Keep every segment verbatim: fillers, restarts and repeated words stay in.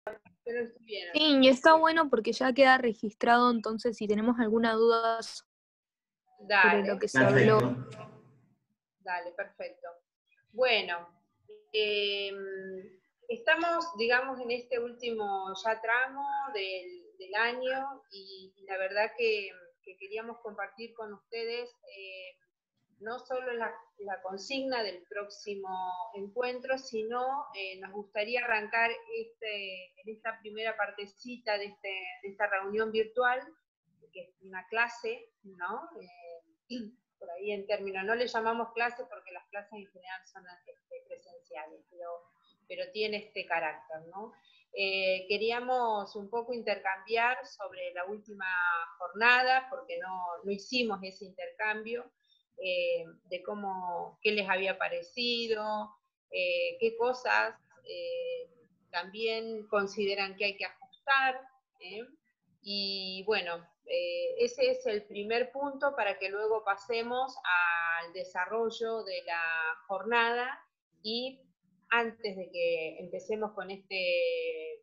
pero estuvieron. Sí, y está bueno porque ya queda registrado, entonces si tenemos alguna duda sobre lo Dale, que se habló. Perfecto. dale, perfecto. Bueno, eh, estamos, digamos, en este último ya tramo del, del año y, y la verdad que, que queríamos compartir con ustedes eh, no solo la, la consigna del próximo encuentro, sino eh, nos gustaría arrancar este, en esta primera partecita de, este, de esta reunión virtual, que es una clase, ¿no? Eh, por ahí en términos, no le llamamos clase porque las clases en general son este, presenciales, pero, pero tiene este carácter, ¿no? Eh, queríamos un poco intercambiar sobre la última jornada, porque no, no hicimos ese intercambio, eh, de cómo, qué les había parecido, eh, qué cosas eh, también consideran que hay que ajustar, ¿eh? Y bueno, eh, ese es el primer punto para que luego pasemos al desarrollo de la jornada y antes de que empecemos con este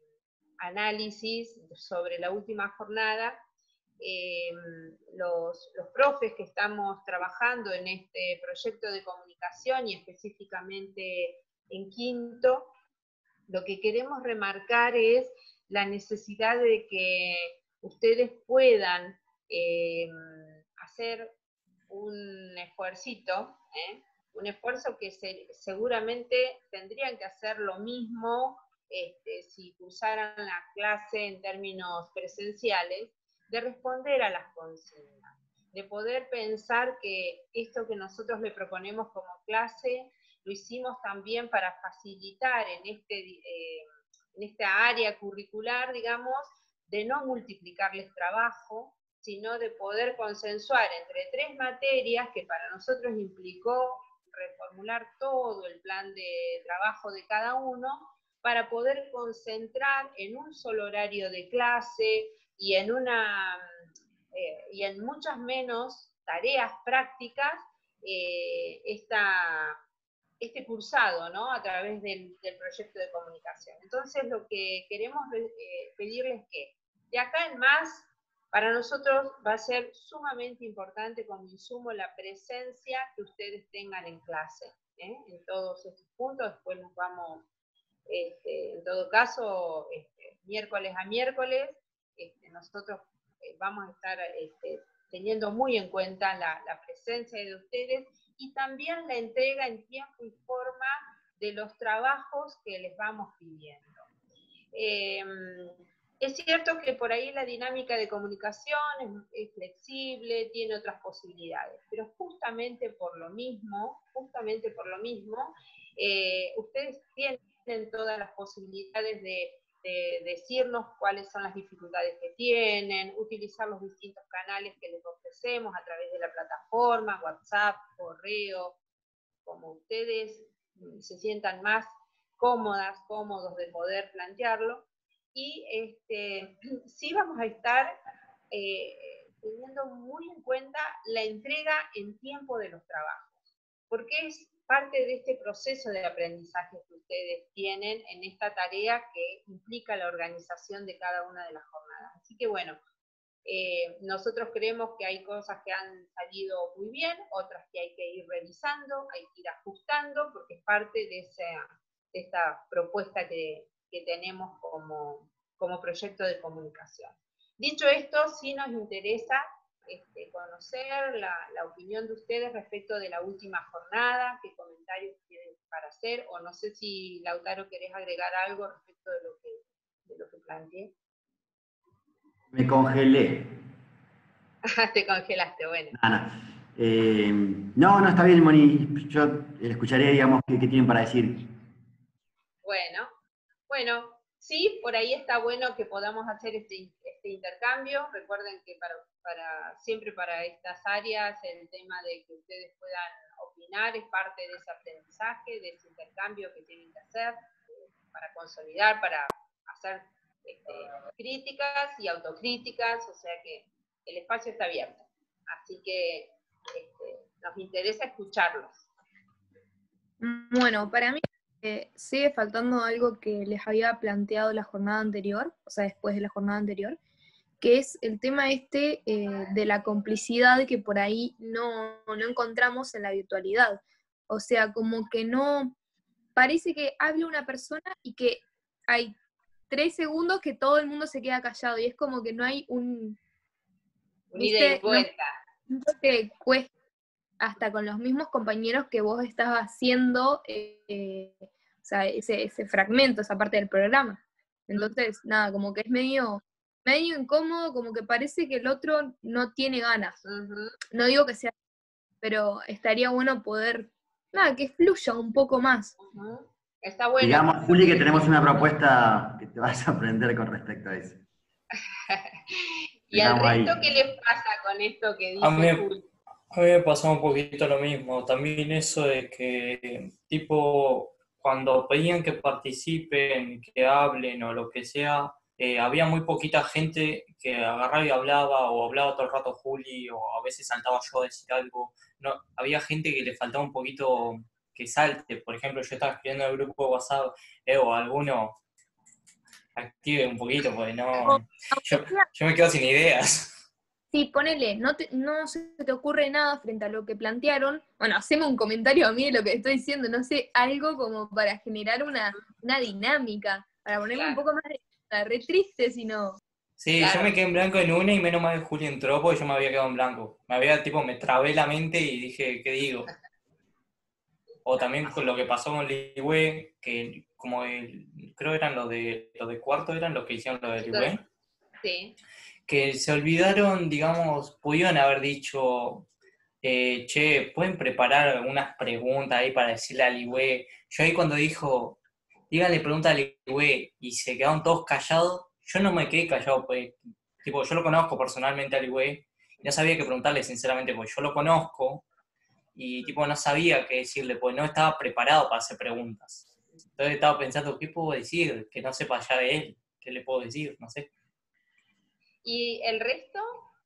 análisis sobre la última jornada, eh, los, los profes que estamos trabajando en este proyecto de comunicación y específicamente en quinto, lo que queremos remarcar es la necesidad de que ustedes puedan eh, hacer un esfuercito, ¿eh? un esfuerzo que se, seguramente tendrían que hacer lo mismo este, si cursaran la clase en términos presenciales, de responder a las consignas, de poder pensar que esto que nosotros le proponemos como clase lo hicimos también para facilitar en, este, eh, en esta área curricular, digamos, de no multiplicarles trabajo, sino de poder consensuar entre tres materias que para nosotros implicó reformular todo el plan de trabajo de cada uno para poder concentrar en un solo horario de clase y en, una, eh, y en muchas menos tareas prácticas eh, esta, este cursado, ¿no? A través del, del proyecto de comunicación. Entonces lo que queremos eh, pedirles es que de acá en más, para nosotros va a ser sumamente importante como insumo la presencia que ustedes tengan en clase, ¿eh? En todos estos puntos, después nos vamos, este, en todo caso, este, miércoles a miércoles, este, nosotros eh, vamos a estar este, teniendo muy en cuenta la, la presencia de ustedes y también la entrega en tiempo y forma de los trabajos que les vamos pidiendo. Eh, es cierto que por ahí la dinámica de comunicación es, es flexible, tiene otras posibilidades, pero justamente por lo mismo, justamente por lo mismo, eh, ustedes tienen todas las posibilidades de, de decirnos cuáles son las dificultades que tienen, utilizar los distintos canales que les ofrecemos a través de la plataforma, WhatsApp, correo, como ustedes se sientan más cómodas, cómodos de poder plantearlo. Y este, sí vamos a estar eh, teniendo muy en cuenta la entrega en tiempo de los trabajos, porque es parte de este proceso de aprendizaje que ustedes tienen en esta tarea que implica la organización de cada una de las jornadas. Así que bueno, eh, nosotros creemos que hay cosas que han salido muy bien, otras que hay que ir revisando, hay que ir ajustando, porque es parte de, esa, de esta propuesta que, que tenemos como, como proyecto de comunicación. Dicho esto, sí nos interesa este, conocer la, la opinión de ustedes respecto de la última jornada, qué comentarios tienen para hacer, o no sé si, Lautaro, querés agregar algo respecto de lo que, de lo que planteé. Me congelé. Te congelaste, bueno. Ana. Eh, no, no, está bien, Moni. Yo escucharé, digamos, qué, qué tienen para decir. Bueno, bueno, sí, por ahí está bueno que podamos hacer este, este intercambio. Recuerden que para, para, siempre para estas áreas el tema de que ustedes puedan opinar es parte de ese aprendizaje, de ese intercambio que tienen que hacer eh, para consolidar, para hacer este, críticas y autocríticas, o sea que el espacio está abierto. Así que este, nos interesa escucharlos. Bueno, para mí Eh, sigue faltando algo que les había planteado la jornada anterior, o sea, después de la jornada anterior, que es el tema este eh, de la complicidad que por ahí no, no encontramos en la virtualidad. O sea, como que no, parece que habla una persona y que hay tres segundos que todo el mundo se queda callado y es como que no hay un, Un ida y viste, no vuelta. te cuesta hasta con los mismos compañeros que vos estás haciendo eh, o sea, ese, ese fragmento, esa parte del programa. Entonces, nada, como que es medio, medio incómodo, como que parece que el otro no tiene ganas. Ujú. No digo que sea, pero estaría bueno poder, nada, que fluya un poco más. Ujú. Está bueno. Digamos, Juli, que tenemos una propuesta que te vas a aprender con respecto a eso. ¿Y al Dejamos resto ahí. qué les pasa con esto que A mí, dice Juli? a mí me pasó un poquito lo mismo. También eso de que, tipo, cuando pedían que participen, que hablen o lo que sea, eh, había muy poquita gente que agarraba y hablaba, o hablaba todo el rato Juli, o a veces saltaba yo a decir algo. No, había gente que le faltaba un poquito que salte. Por ejemplo, yo estaba escribiendo en el grupo de WhatsApp, eh, o alguno active un poquito, porque O, no. Yo, aunque sea, yo me quedo sin ideas. sí, ponele, no, te, no se te ocurre nada frente a lo que plantearon, bueno, haceme un comentario a mí de lo que estoy diciendo, no sé, algo como para generar una, una dinámica, para ponerme un Claro, poco más de está re triste, si no. Sí, yo claro. me quedé en blanco en una y menos mal que Juli entró porque yo me había quedado en blanco. Me había, tipo, me trabé la mente y dije, ¿qué digo? O también con lo que pasó con Ligüe, que como el, creo eran los de, los de cuarto, eran los que hicieron lo de Ligüe, Sí. que se olvidaron, digamos, pudieron haber dicho, eh, che, ¿pueden preparar algunas preguntas ahí para decirle a Ligüe? Yo ahí cuando dijo, díganle pregunta a Ligüe y se quedaron todos callados, yo no me quedé callado, pues, tipo, yo lo conozco personalmente a Ligüe, y no sabía qué preguntarle sinceramente, porque yo lo conozco, y tipo no sabía qué decirle, pues no estaba preparado para hacer preguntas. Entonces estaba pensando, ¿qué puedo decir? Que no sepa ya de él, ¿qué le puedo decir? No sé. ¿Y el resto?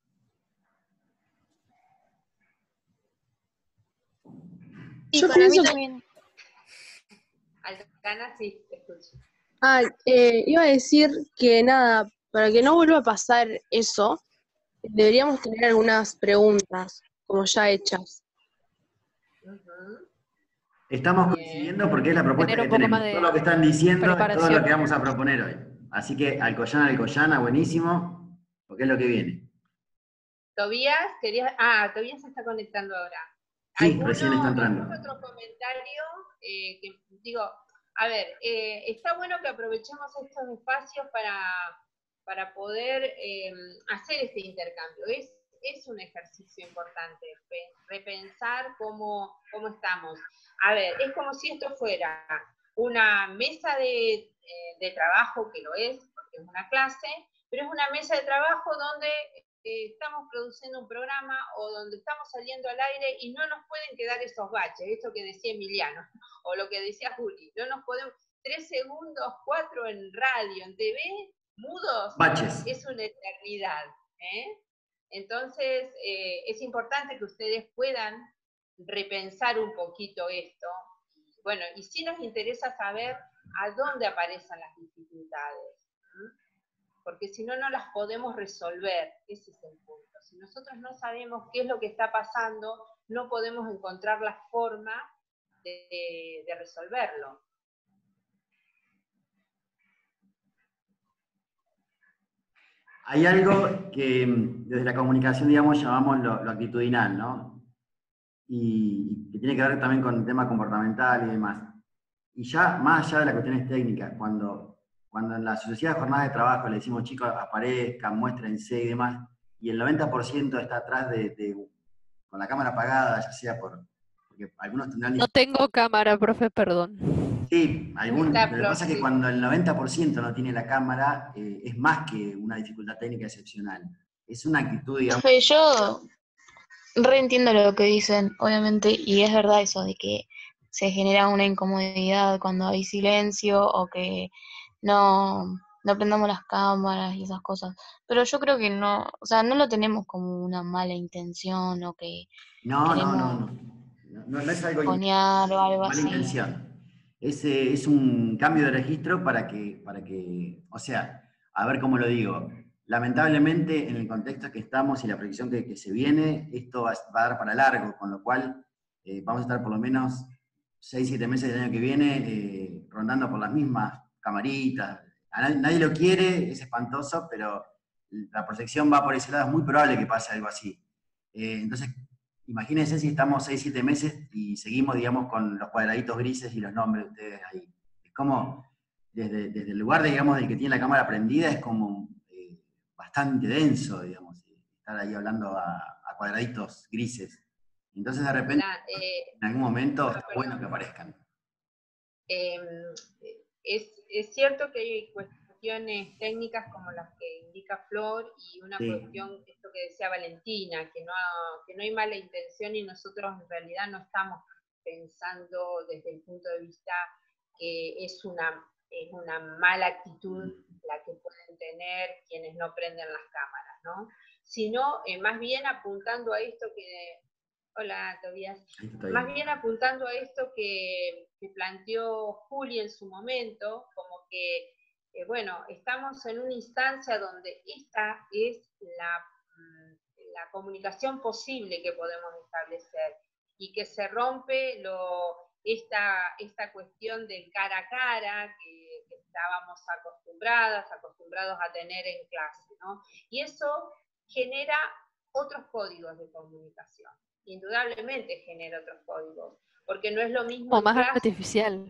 Sí, Yo para mí pienso que... también. Alcana, sí, te escucho. Ah, eh, iba a decir que nada, para que no vuelva a pasar eso, deberíamos tener algunas preguntas, como ya hechas. Ujú. Estamos Bien. coincidiendo porque es la propuesta Tener que un poco más tenemos. de Todo lo que están diciendo es todo lo preparación. que vamos a proponer hoy. Así que Alcoyana, Alcoyana, buenísimo, porque es lo que viene. Tobías, querías... Ah, Tobías se está conectando ahora. Sí, ¿Alguno, recién está algún entrando. otro comentario? Eh, que, digo, a ver, eh, está bueno que aprovechemos estos espacios para, para poder eh, hacer este intercambio. Es, es un ejercicio importante, repensar cómo, cómo estamos. A ver, es como si esto fuera una mesa de, eh, de trabajo, que lo es, porque es una clase, pero es una mesa de trabajo donde eh, estamos produciendo un programa o donde estamos saliendo al aire y no nos pueden quedar esos baches, esto que decía Emiliano, o lo que decía Juli, no nos podemos, tres segundos, cuatro en radio, en T V, mudos, Baches. es una eternidad, ¿eh? Entonces, eh, es importante que ustedes puedan repensar un poquito esto. Bueno, y sí nos interesa saber a dónde aparecen las dificultades, ¿sí? Porque si no, no las podemos resolver, ese es el punto. Si nosotros no sabemos qué es lo que está pasando, no podemos encontrar la forma de, de resolverlo. Hay algo que desde la comunicación, digamos, llamamos lo, lo actitudinal, ¿no? Y, y que tiene que ver también con el tema comportamental y demás. Y ya, más allá de las cuestiones técnicas, cuando, cuando en la sociedad de jornadas de trabajo le decimos, chicos, aparezcan, muéstrense y demás, y el noventa por ciento está atrás de, de con la cámara apagada, ya sea por, porque algunos tendrán... No tengo cámara, profe, perdón. Sí, algún, Está lo que pasa es que sí. cuando el noventa por ciento no tiene la cámara, eh, es más que una dificultad técnica excepcional. Es una actitud, digamos... Profe, yo reentiendo lo que dicen, obviamente, y es verdad eso de que se genera una incomodidad cuando hay silencio o que no, no prendamos las cámaras y esas cosas. Pero yo creo que no, o sea, no lo tenemos como una mala intención o que No, no, no, queremos no. No, no es algo coñar o algo mala así. intención. Es, eh, es un cambio de registro para que, para que, o sea, a ver cómo lo digo. Lamentablemente, en el contexto que estamos y la proyección que, que se viene, esto va, va a dar para largo, con lo cual eh, vamos a estar por lo menos seis, siete meses del año que viene eh, rondando por las mismas camaritas. A nadie, nadie lo quiere, es espantoso, pero la proyección va por ese lado, es muy probable que pase algo así. Eh, entonces, imagínense si estamos seis, siete meses y seguimos, digamos, con los cuadraditos grises y los nombres de ustedes ahí. Es como, desde, desde el lugar, digamos, del que tiene la cámara prendida, es como eh, bastante denso, digamos, estar ahí hablando a, a cuadraditos grises. Entonces, de repente, La, eh, en algún momento, ah, está bueno que aparezcan. Eh, es, es cierto que hay cuestiones técnicas como las que indica Flor y una Sí. cuestión, esto que decía Valentina, que no, que no hay mala intención y nosotros en realidad no estamos pensando desde el punto de vista que es una, es una mala actitud la que pueden tener quienes no prenden las cámaras, ¿no? Sino eh, más bien apuntando a esto que... Hola, Tobias. Más bien apuntando a esto que, que planteó Juli en su momento, como que, eh, bueno, estamos en una instancia donde esta es la, la comunicación posible que podemos establecer y que se rompe lo, esta, esta cuestión del cara a cara que, que estábamos acostumbradas, acostumbrados a tener en clase, ¿no? Y eso genera otros códigos de comunicación. Indudablemente genera otros códigos, porque no es lo mismo Como en más clase. artificial.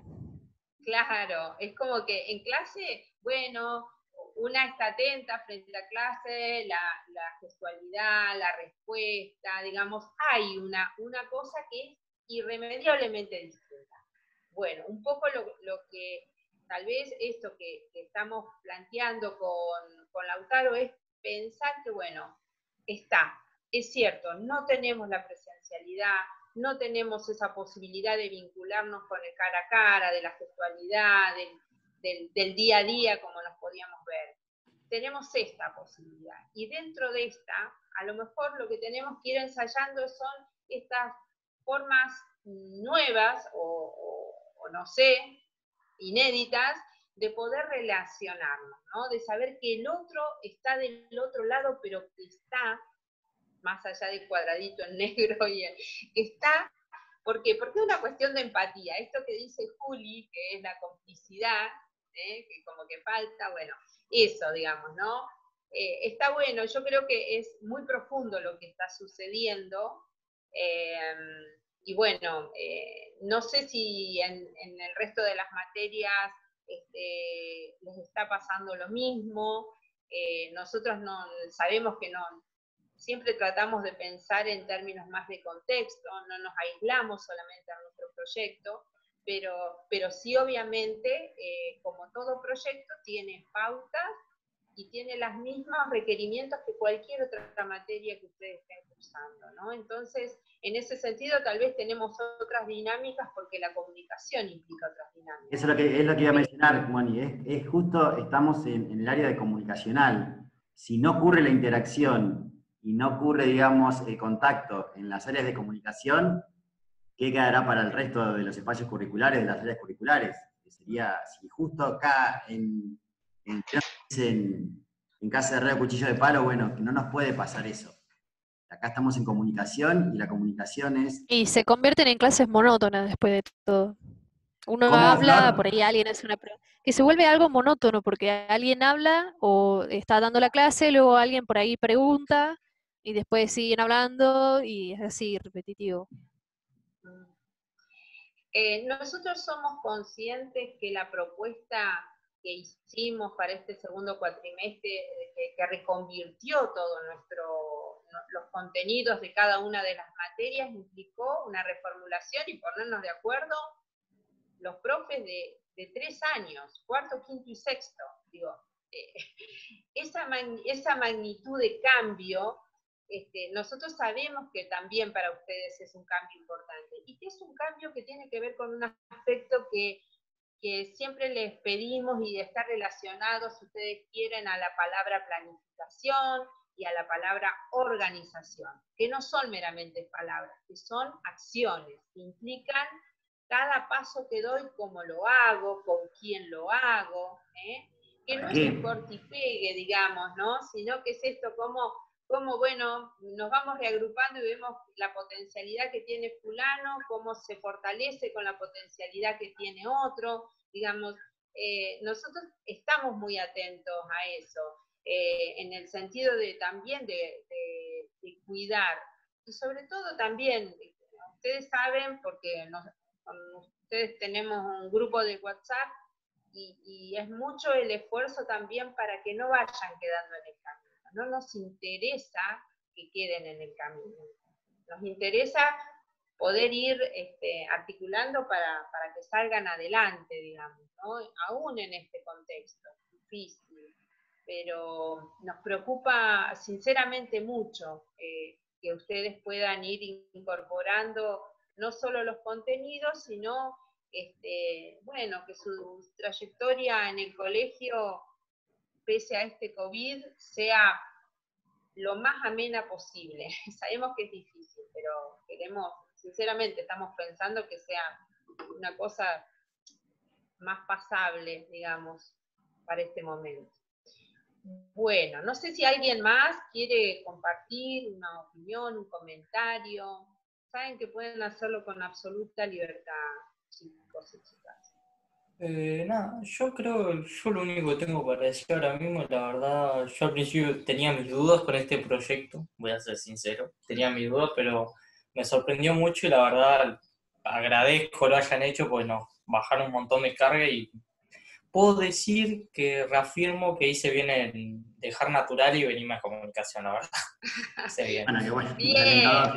Claro, es como que en clase, bueno, una está atenta frente a clase, la, la gestualidad, la respuesta, digamos, hay una, una cosa que es irremediablemente distinta. Bueno, un poco lo, lo que tal vez esto que, que estamos planteando con, con Lautaro es pensar que, bueno, está, es cierto, no tenemos la presencialidad, no tenemos esa posibilidad de vincularnos con el cara a cara, de la gestualidad, del, del, del día a día como nos podíamos ver. Tenemos esta posibilidad. Y dentro de esta, a lo mejor lo que tenemos que ir ensayando son estas formas nuevas o, o, o no sé, inéditas, de poder relacionarnos, ¿no? De saber que el otro está del otro lado, pero que está más allá del cuadradito en negro, y el, está, ¿por qué? Porque es una cuestión de empatía. Esto que dice Juli, que es la complicidad, ¿eh? Que como que falta, bueno, eso, digamos, ¿no? Eh, está bueno, yo creo que es muy profundo lo que está sucediendo, eh, y bueno, eh, no sé si en, en, el resto de las materias este, les está pasando lo mismo. Eh, nosotros no sabemos que no, siempre tratamos de pensar en términos más de contexto, no nos aislamos solamente a nuestro proyecto, pero, pero sí obviamente, eh, como todo proyecto, tiene pautas y tiene los mismos requerimientos que cualquier otra materia que ustedes estén cursando, ¿no? Entonces, en ese sentido, tal vez tenemos otras dinámicas porque la comunicación implica otras dinámicas. Eso es lo que, es lo que iba a mencionar, Moni, es, es justo, estamos en, en el área de comunicacional. Si no ocurre la interacción y no ocurre, digamos, el contacto en las áreas de comunicación, ¿qué quedará para el resto de los espacios curriculares, de las áreas curriculares? Que sería, si justo acá en, en, en, en Casa de Herrero Cuchillo de Palo, bueno, que no nos puede pasar eso. Acá estamos en comunicación y la comunicación es... Y se convierten en clases monótonas después de todo. Uno ¿Cómo, habla, por Flor? ahí alguien hace una pregunta, que se vuelve algo monótono porque alguien habla o está dando la clase, luego alguien por ahí pregunta y después siguen hablando y es así repetitivo. Eh, nosotros somos conscientes que la propuesta que hicimos para este segundo cuatrimestre, que, que reconvirtió todo nuestro, los contenidos de cada una de las materias, implicó una reformulación y ponernos de acuerdo los profes de, de tres años, cuarto, quinto y sexto. Digo, eh, esa, man, esa magnitud de cambio, este, nosotros sabemos que también para ustedes es un cambio importante, y que es un cambio que tiene que ver con un aspecto que, que siempre les pedimos y está relacionado, si ustedes quieren, a la palabra planificación y a la palabra organización, que no son meramente palabras, que son acciones, que implican cada paso que doy, cómo lo hago, con quién lo hago, ¿eh? Que no es ¿Qué? un corte y pegue, digamos, ¿no? Sino que es esto, como, como, bueno, nos vamos reagrupando y vemos la potencialidad que tiene fulano, cómo se fortalece con la potencialidad que tiene otro, digamos, eh, nosotros estamos muy atentos a eso, eh, en el sentido de también de, de, de cuidar, y sobre todo también, ustedes saben, porque nos, con ustedes tenemos un grupo de WhatsApp, y, y es mucho el esfuerzo también para que no vayan quedando en el camino. No nos interesa que queden en el camino. Nos interesa poder ir este, articulando para, para que salgan adelante, digamos, ¿no? Aún en este contexto difícil. Pero nos preocupa sinceramente mucho eh, que ustedes puedan ir incorporando no solo los contenidos, sino este, bueno, que su trayectoria en el colegio, pese a este COVID, sea lo más amena posible. Sabemos que es difícil, pero queremos, sinceramente, estamos pensando que sea una cosa más pasable, digamos, para este momento. Bueno, no sé si alguien más quiere compartir una opinión, un comentario. Saben que pueden hacerlo con absoluta libertad, chicos y chicas. Eh, nada, yo creo, yo lo único que tengo para decir ahora mismo, la verdad, yo al principio tenía mis dudas con este proyecto, voy a ser sincero, tenía mis dudas, pero me sorprendió mucho y la verdad agradezco lo hayan hecho, pues nos bajaron un montón de carga y puedo decir que reafirmo que hice bien en dejar natural y venirme a comunicación, la verdad. Hice bien. Bueno, qué bueno. Bien. Alentador.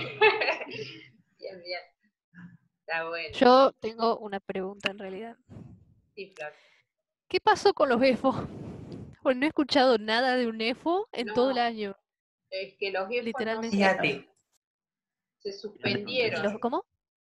Bien, bien. Está bueno. Yo tengo una pregunta en realidad. Sí, Flor. ¿Qué pasó con los E F O? Pues no he escuchado nada de un E F O en No, todo el año, es que los E F O no literalmente. se, Fíjate, se ¿Y suspendieron. los cómo?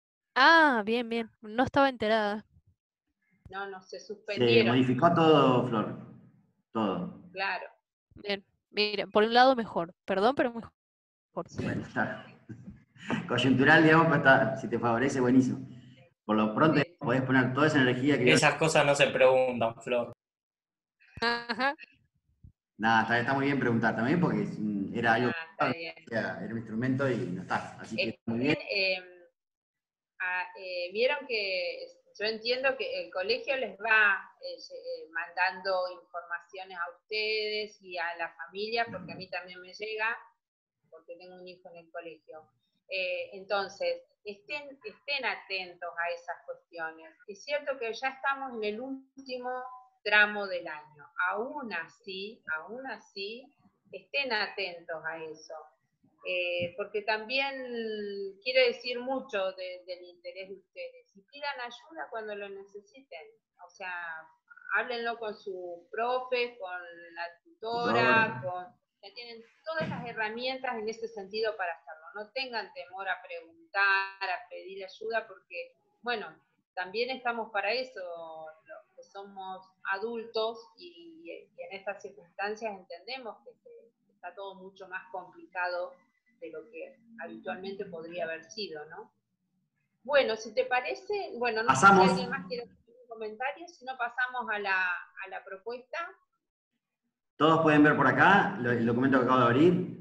Ah, bien, bien. No estaba enterada. No, no, se Se suspendieron. modificó todo, Flor. Todo. Claro. Bien. Mira, por un lado mejor. Perdón, pero mejor. Bueno, está. Coyuntural, digamos, pero está, si te favorece, buenísimo. Por lo pronto, Sí. podés poner toda esa energía que... esas cosas no se preguntan, Flor. Ajá. Nada, está, está muy bien preguntar también, porque es un- era algo... Ah, está bien. Era, era un instrumento y no está. Así que está muy bien. Eh, ah, eh, Vieron que yo entiendo que el colegio les va eh, eh, mandando informaciones a ustedes y a la familia, porque a mí también me llega, porque tengo un hijo en el colegio. Eh, entonces, estén, estén atentos a esas cuestiones. Es cierto que ya estamos en el último tramo del año. Aún así, aún así, estén atentos a eso. Eh, porque también quiere decir mucho de, del interés de ustedes. Y pidan ayuda cuando lo necesiten. O sea, háblenlo con su profe, con la tutora, con... Ya tienen todas las herramientas en ese sentido para hacerlo. No tengan temor a preguntar, a pedir ayuda, porque, bueno, también estamos para eso, los que somos adultos y, y en estas circunstancias entendemos que, que está todo mucho más complicado de lo que habitualmente podría haber sido, ¿no? Bueno, si te parece, bueno, no Pasamos. sé si alguien más quiere hacer un comentario, si no pasamos a la, a la propuesta. Todos pueden ver por acá lo- el documento que acabo de abrir.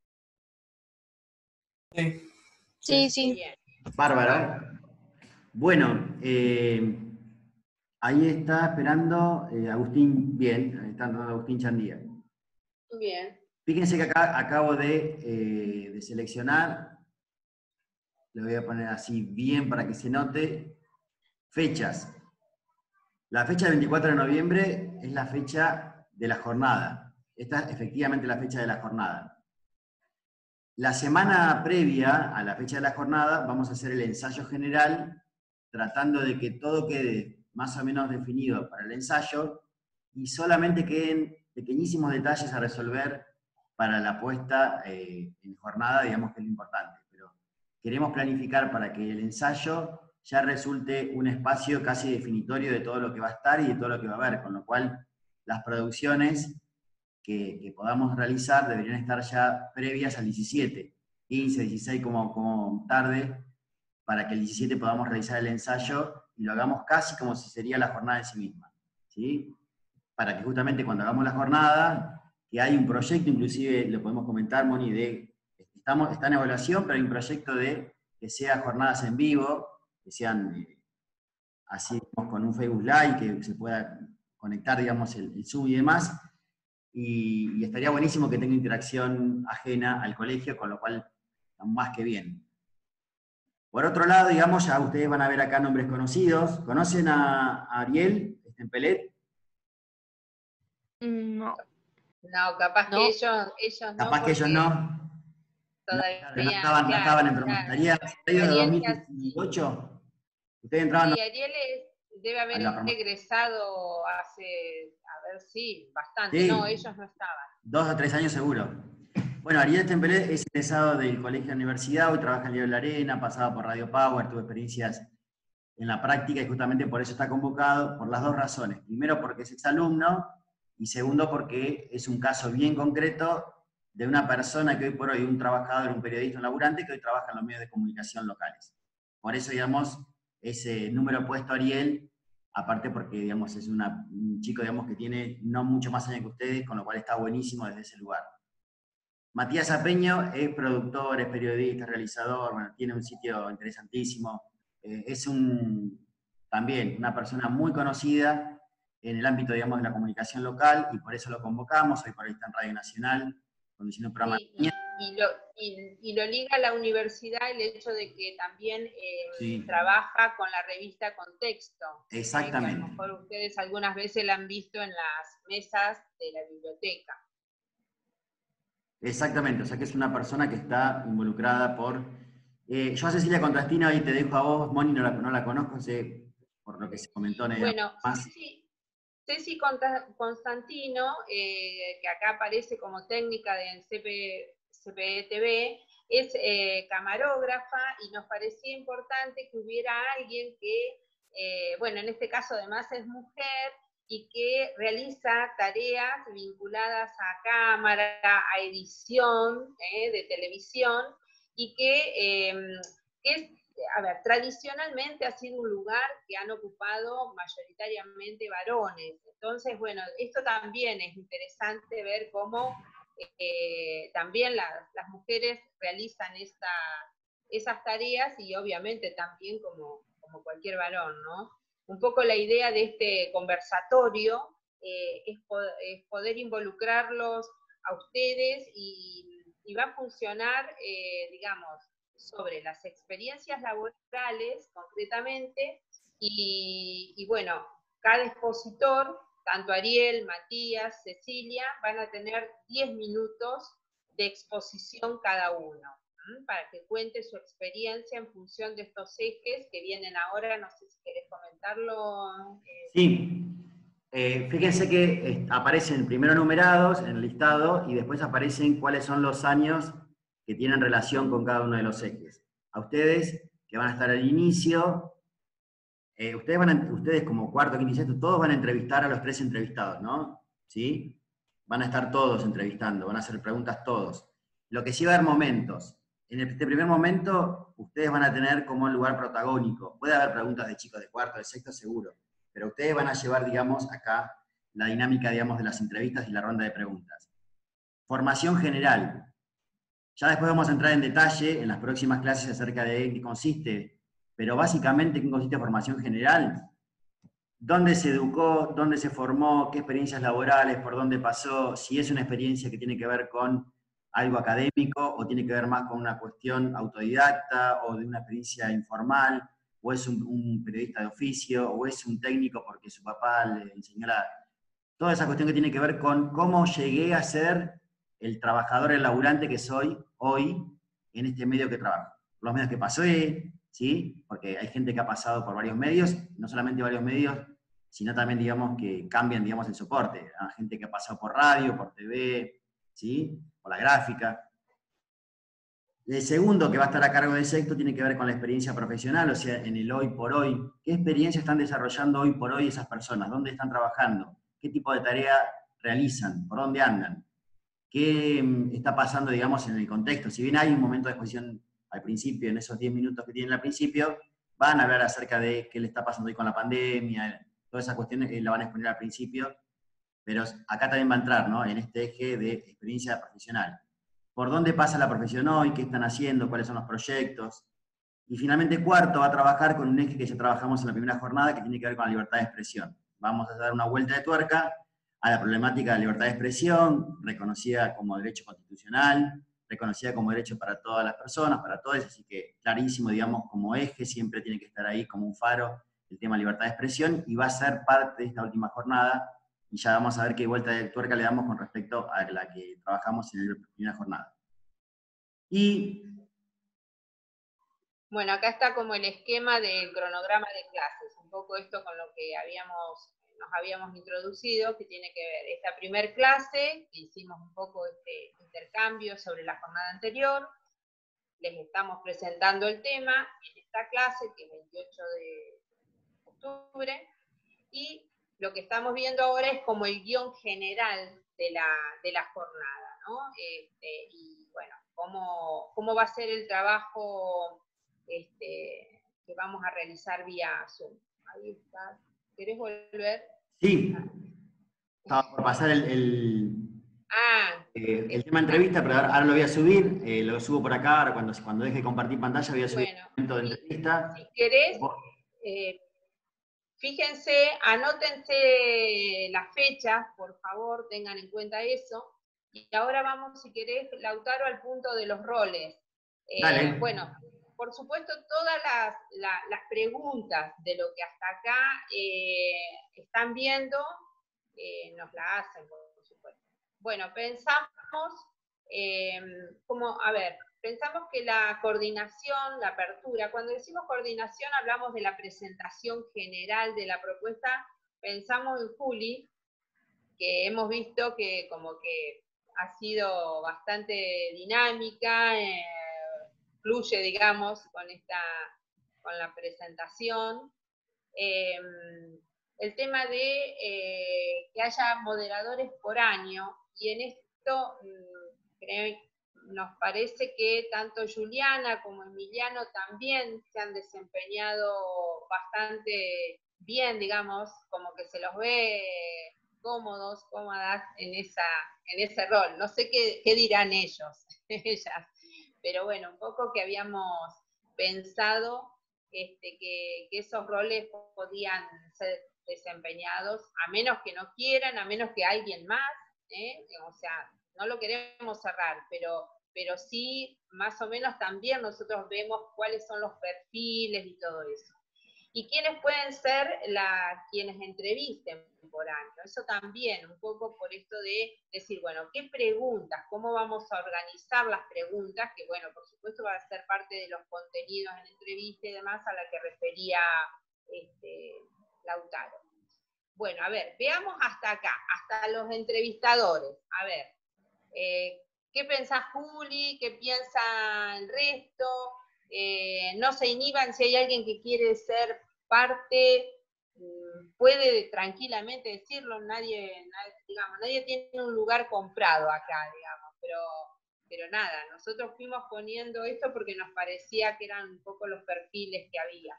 Sí. Sí, sí. Bien. Bárbaro. Bueno, eh, ahí está esperando eh, Agustín, bien, ahí está entrando Agustín Chandía. Bien. Fíjense que acá acabo de, eh, de seleccionar, lo voy a poner así bien para que se note, fechas. La fecha del veinticuatro de noviembre es la fecha de la jornada. Esta es efectivamente la fecha de la jornada. La semana previa a la fecha de la jornada vamos a hacer el ensayo general, tratando de que todo quede más o menos definido para el ensayo y solamente queden pequeñísimos detalles a resolver para la puesta eh, en jornada, digamos que es lo importante. Pero queremos planificar para que el ensayo ya resulte un espacio casi definitorio de todo lo que va a estar y de todo lo que va a haber, con lo cual las producciones que, que podamos realizar deberían estar ya previas al diecisiete, quince, dieciséis como, como tarde, para que el diecisiete podamos realizar el ensayo y lo hagamos casi como si sería la jornada en sí misma, ¿sí? Para que justamente cuando hagamos la jornada, que hay un proyecto, inclusive lo podemos comentar, Moni, de, estamos, está en evaluación, pero hay un proyecto de que sean jornadas en vivo, que sean eh, así digamos, con un Facebook Live, que se pueda conectar, digamos, el, el Zoom y demás, y, y estaría buenísimo que tenga interacción ajena al colegio, con lo cual, más que bien. Por otro lado, digamos, ya ustedes van a ver acá nombres conocidos. ¿Conocen a, a Ariel Stempelet? No. No, capaz No. que ellos, ellos Capaz no, que ellos porque no. todavía, No, no estaban, no claro, estaban en claro. promotoría. ¿De Ariel ya- dos mil dieciocho? ¿Ustedes entraban? Sí, Ariel es- debe A haber la promo- egresado hace, a ver, sí, bastante. Sí. No, ellos no estaban. Dos o tres años seguro. Bueno, Ariel Stempelet es egresado del Colegio de Universidad, hoy trabaja en Lío de la Arena, pasado por Radio Power, tuvo experiencias en la práctica y justamente por eso está convocado, por las dos razones. Primero porque es exalumno y segundo porque es un caso bien concreto de una persona que hoy por hoy, un trabajador, un periodista, un laburante que hoy trabaja en los medios de comunicación locales. Por eso, digamos, ese número puesto a Ariel, aparte porque, digamos, es una, un chico, digamos, que tiene no mucho más años que ustedes, con lo cual está buenísimo desde ese lugar. Matías Apeño es productor, es periodista, realizador, bueno, tiene un sitio interesantísimo. Eh, es un, también una persona muy conocida en el ámbito, digamos, de la comunicación local, y por eso lo convocamos. Hoy por hoy está en Radio Nacional, conduciendo un programa. Sí, y, y, lo, y, y lo liga a la universidad el hecho de que también eh, Sí. trabaja con la revista Contexto. Exactamente. Eh, que a lo mejor ustedes algunas veces la han visto en las mesas de la biblioteca. Exactamente, o sea que es una persona que está involucrada por... Eh, yo a Cecilia Contrastino, ahí te dejo a vos, Moni, no la, no la conozco, sé por lo que se comentó en el Bueno, más. Ceci, Ceci Constantino, eh, que acá aparece como técnica de C P E T V, es eh, camarógrafa y nos parecía importante que hubiera alguien que, eh, bueno, en este caso además es mujer, y que realiza tareas vinculadas a cámara, a edición eh, de televisión, y que, eh, que es, a ver, tradicionalmente ha sido un lugar que han ocupado mayoritariamente varones. Entonces, bueno, esto también es interesante ver cómo eh, también la, las mujeres realizan esta, esas tareas, y obviamente también como, como cualquier varón, ¿no? Un poco la idea de este conversatorio eh, es, poder, es, poder involucrarlos a ustedes, y, y va a funcionar, eh, digamos, sobre las experiencias laborales concretamente, y, y bueno, cada expositor, tanto Ariel, Matías, Cecilia, van a tener diez minutos de exposición cada uno, para que cuente su experiencia en función de estos ejes que vienen ahora. No sé si querés comentarlo. Eh. Sí, eh, fíjense que eh, aparecen primero numerados en el listado y después aparecen cuáles son los años que tienen relación con cada uno de los ejes. A ustedes, que van a estar al inicio, eh, ustedes, van a, ustedes como cuarto, quinto y sexto, todos van a entrevistar a los tres entrevistados, ¿no? ¿Sí? Van a estar todos entrevistando, van a hacer preguntas todos. Lo que sí va a haber momentos. En este primer momento, ustedes van a tener como un lugar protagónico. Puede haber preguntas de chicos de cuarto, de sexto, seguro. Pero ustedes van a llevar, digamos, acá la dinámica, digamos, de las entrevistas y la ronda de preguntas. Formación general. Ya después vamos a entrar en detalle en las próximas clases acerca de qué consiste. Pero básicamente, ¿qué consiste formación general? ¿Dónde se educó? ¿Dónde se formó? ¿Qué experiencias laborales? ¿Por dónde pasó? Si es una experiencia que tiene que ver con algo académico o tiene que ver más con una cuestión autodidacta o de una experiencia informal, o es un, un periodista de oficio, o es un técnico porque su papá le enseñó la... Toda esa cuestión que tiene que ver con cómo llegué a ser el trabajador, el laburante que soy hoy en este medio que trabajo. Los medios que pasé, ¿sí? Porque hay gente que ha pasado por varios medios, no solamente varios medios, sino también, digamos, que cambian, digamos, el soporte. Hay gente que ha pasado por radio, por T V, ¿sí? Por la gráfica. El segundo, que va a estar a cargo de sexto, tiene que ver con la experiencia profesional, o sea, en el hoy por hoy. ¿Qué experiencia están desarrollando hoy por hoy esas personas? ¿Dónde están trabajando? ¿Qué tipo de tarea realizan? ¿Por dónde andan? ¿Qué está pasando, digamos, en el contexto? Si bien hay un momento de exposición al principio, en esos diez minutos que tienen al principio, van a hablar acerca de qué le está pasando hoy con la pandemia, todas esas cuestiones eh, la van a exponer al principio, pero acá también va a entrar, ¿no?, en este eje de experiencia profesional. ¿Por dónde pasa la profesión hoy? ¿Qué están haciendo? ¿Cuáles son los proyectos? Y finalmente, cuarto, va a trabajar con un eje que ya trabajamos en la primera jornada, que tiene que ver con la libertad de expresión. Vamos a dar una vuelta de tuerca a la problemática de la libertad de expresión, reconocida como derecho constitucional, reconocida como derecho para todas las personas, para todos, así que clarísimo, digamos, como eje, siempre tiene que estar ahí como un faro el tema de libertad de expresión, y va a ser parte de esta última jornada, y ya vamos a ver qué vuelta de tuerca le damos con respecto a la que trabajamos en la primera jornada. Y... Bueno, acá está como el esquema del cronograma de clases, un poco esto con lo que habíamos, nos habíamos introducido, que tiene que ver esta primer clase, que hicimos un poco este intercambio sobre la jornada anterior, les estamos presentando el tema en esta clase, que es veintiocho de octubre, y lo que estamos viendo ahora es como el guión general de la, de la jornada, ¿no? Este, y bueno, cómo, cómo va a ser el trabajo este, que vamos a realizar vía Zoom. Ahí está. ¿Querés volver? Sí. Estaba por pasar el, el, ah, eh, el tema entrevista, pero ahora, ahora lo voy a subir, eh, lo subo por acá, ahora cuando, cuando deje de compartir pantalla voy a subir bueno, el momento de entrevista. Si querés, eh, fíjense, anótense las fechas, por favor, tengan en cuenta eso. Y ahora vamos, si querés, Lautaro, al punto de los roles. Eh, bueno, por supuesto, todas las, la, las preguntas de lo que hasta acá eh, están viendo, eh, nos la hacen, por supuesto. Bueno, pensamos, eh, como, a ver, pensamos que la coordinación, la apertura, cuando decimos coordinación hablamos de la presentación general de la propuesta, pensamos en Juli, que hemos visto que como que ha sido bastante dinámica, eh, fluye, digamos, con, esta, con la presentación. Eh, el tema de eh, que haya moderadores por año, y en esto creo, nos parece que tanto Juliana como Emiliano también se han desempeñado bastante bien, digamos, como que se los ve cómodos, cómodas en, esa, en ese rol. No sé qué, qué dirán ellos, ellas, pero bueno, un poco que habíamos pensado este, que, que esos roles podían ser desempeñados, a menos que no quieran, a menos que alguien más, ¿eh? O sea, no lo queremos cerrar, pero, pero sí, más o menos también nosotros vemos cuáles son los perfiles y todo eso. Y quiénes pueden ser la, quienes entrevisten por año. Eso también, un poco por esto de decir, bueno, ¿qué preguntas? ¿Cómo vamos a organizar las preguntas? Que bueno, por supuesto va a ser parte de los contenidos en entrevista y demás a la que refería este, Lautaro. Bueno, a ver, veamos hasta acá, hasta los entrevistadores. A ver, eh, ¿qué pensás, Juli? ¿Qué piensa el resto? Eh, no se inhiban, si hay alguien que quiere ser parte, puede tranquilamente decirlo, nadie, nadie, digamos, nadie tiene un lugar comprado acá, digamos, pero, pero nada, nosotros fuimos poniendo esto porque nos parecía que eran un poco los perfiles que había.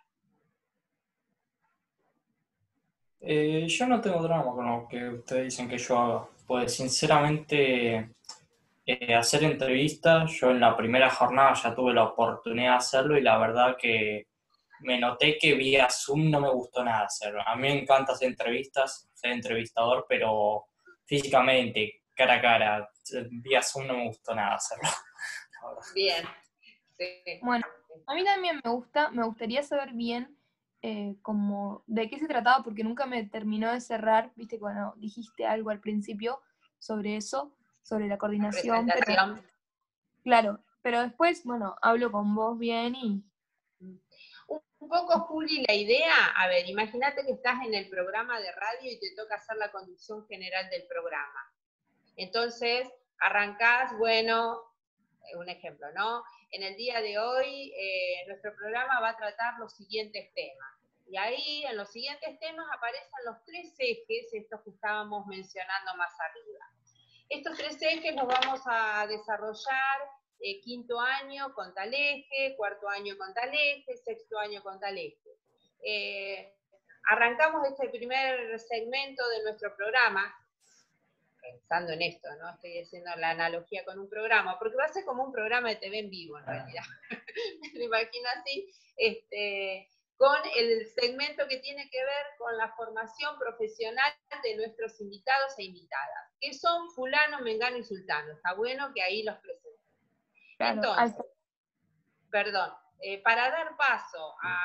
Eh, yo no tengo drama con lo que ustedes dicen que yo haga, pues sinceramente eh, hacer entrevistas, yo en la primera jornada ya tuve la oportunidad de hacerlo y la verdad que me noté que vía Zoom no me gustó nada hacerlo. A mí me encanta hacer entrevistas, ser entrevistador, pero físicamente, cara a cara, vía Zoom no me gustó nada hacerlo. Bien. Sí. Bueno, a mí también me gusta, me gustaría saber bien eh, como de qué se trataba, porque nunca me terminó de cerrar, viste, cuando dijiste algo al principio sobre eso, sobre la coordinación. La presentación. Pero, claro, pero después, bueno, hablo con vos bien y... Un poco, Juli, la idea, a ver, imagínate que estás en el programa de radio y te toca hacer la conducción general del programa. Entonces, arrancás, bueno, un ejemplo, ¿no? En el día de hoy, eh, nuestro programa va a tratar los siguientes temas. Y ahí, en los siguientes temas, aparecen los tres ejes, estos que estábamos mencionando más arriba. Estos tres ejes los vamos a desarrollar eh, quinto año con tal eje, cuarto año con tal eje, sexto año con tal eje. Eh, arrancamos este primer segmento de nuestro programa, pensando en esto, ¿no? Estoy haciendo la analogía con un programa, porque va a ser como un programa de T V en vivo, en realidad. Me lo imagino así, este, con el segmento que tiene que ver con la formación profesional de nuestros invitados e invitadas, que son fulano, mengano y sultano. Está bueno que ahí los presenten. Claro, Entonces, perdón, eh, para dar paso a,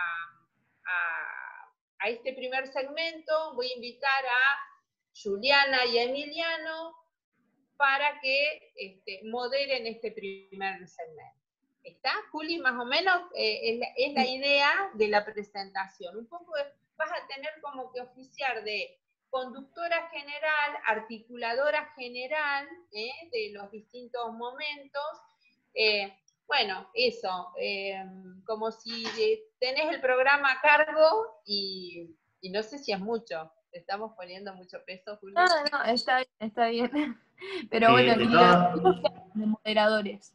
a, a este primer segmento, voy a invitar a Juliana y a Emiliano para que este, moderen este primer segmento. ¿Está, Juli? Más o menos eh, es, la, es la idea de la presentación. Un poco de, vas a tener como que oficiar de conductora general, articuladora general eh, de los distintos momentos. Eh, bueno, eso, eh, como si tenés el programa a cargo y, y no sé si es mucho. ¿Te estamos poniendo mucho peso, Juli? No, no, está bien, está bien. Pero Eh, bueno, de y todo- los de moderadores.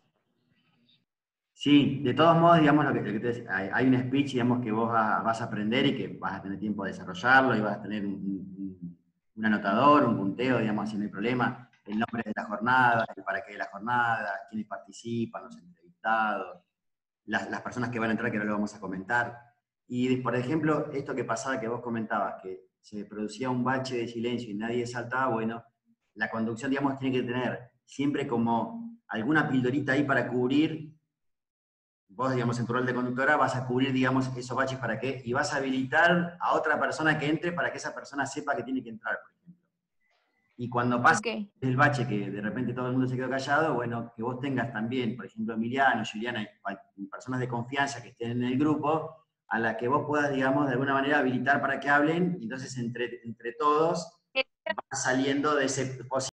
Sí, de todos modos, digamos, lo que, lo que te decía, hay, hay un speech, digamos, que vos va- vas a aprender y que vas a tener tiempo de desarrollarlo y vas a tener un, un- un anotador, un punteo, digamos, si no hay problema, el nombre de la jornada, el para qué de la jornada, quiénes participan, los entrevistados, las, las personas que van a entrar, que ahora lo vamos a comentar. Y, por ejemplo, esto que pasaba, que vos comentabas, que se producía un bache de silencio y nadie saltaba, bueno, la conducción, digamos, tiene que tener siempre como alguna pildorita ahí para cubrir. Vos, digamos, en tu rol de conductora vas a cubrir, digamos, esos baches para qué, y vas a habilitar a otra persona que entre para que esa persona sepa que tiene que entrar, por ejemplo. Y cuando pasa Ok. el bache, que de repente todo el mundo se quedó callado, bueno, que vos tengas también, por ejemplo, Emiliano, Juliana, personas de confianza que estén en el grupo, a la que vos puedas, digamos, de alguna manera habilitar para que hablen, y entonces entre, entre todos van saliendo de ese posible